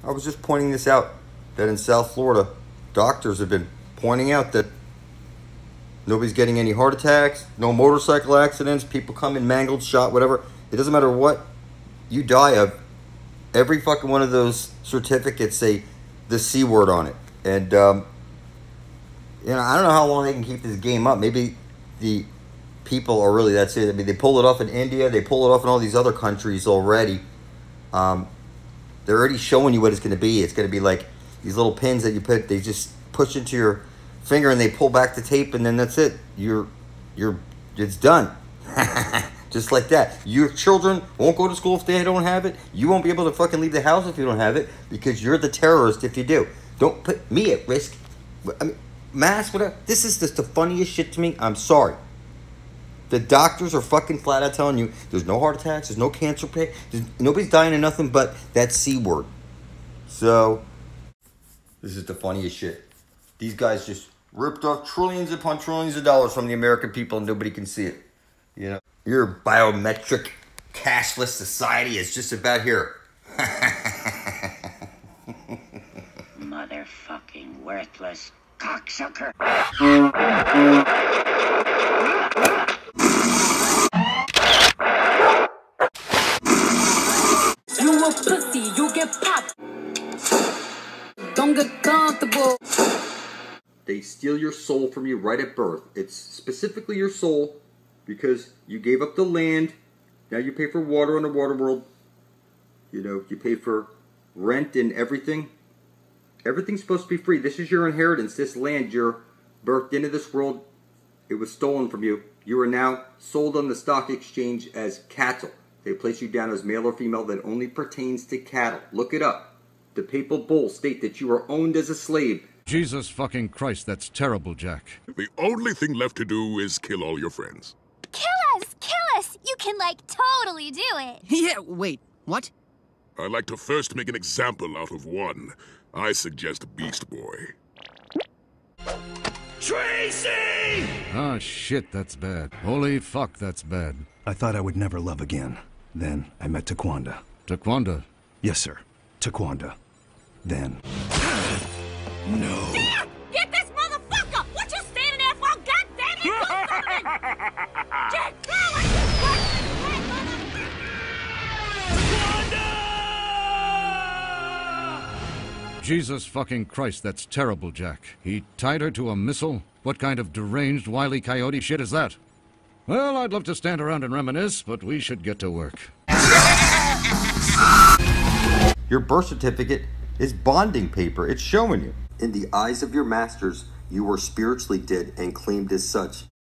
I was just pointing this out, that in South Florida, doctors have been pointing out that nobody's getting any heart attacks, no motorcycle accidents, people come in mangled, shot, whatever. It doesn't matter what you die of. Every fucking one of those certificates say the C word on it. And, you know, I don't know how long they can keep this game up. Maybe the people are really that serious. I mean, they pull it off in India. They pull it off in all these other countries already. They're already showing you what it's going to be. It's going to be like these little pins that you put, they just push into your finger and they pull back the tape, and then that's it. It's done. Just like that. Your children won't go to school if they don't have it. You won't be able to fucking leave the house if you don't have it, because you're the terrorist if you do. Don't put me at risk. I mean, mask, whatever. This is just the funniest shit to me. I'm sorry. The doctors are fucking flat out telling you there's no heart attacks, there's no cancer, nobody's dying of nothing but that C word. So, this is the funniest shit. These guys just ripped off trillions upon trillions of dollars from the American people and nobody can see it. You know, your biometric cashless society is just about here. Motherfucking worthless cocksucker. You a pussy, you get popped. Don't get comfortable. They steal your soul from you right at birth. It's specifically your soul because you gave up the land. Now you pay for water on the water world. You know, you pay for rent and everything. Everything's supposed to be free. This is your inheritance. This land, you're birthed into this world. It was stolen from you. You are now sold on the stock exchange as cattle. They place you down as male or female that only pertains to cattle. Look it up. The papal bulls state that you are owned as a slave. Jesus fucking Christ, that's terrible, Jack. The only thing left to do is kill all your friends. Kill us! Kill us! You can, like, totally do it. Yeah, wait, what? I'd like to first make an example out of one. I suggest Beast Boy. Tracy! Ah, shit, that's bad. Holy fuck, that's bad. I thought I would never love again. Then I met Taquanda. Taquanda? Yes, sir. Taquanda. Then... No. Dad! Get this motherfucker! What you standing there for? Goddamn it! Go something! Jack, throw it! Jesus fucking Christ, that's terrible, Jack. He tied her to a missile? What kind of deranged, wily coyote shit is that? Well, I'd love to stand around and reminisce, but we should get to work. Your birth certificate is bonding paper. It's showing you. In the eyes of your masters, you were spiritually dead and claimed as such.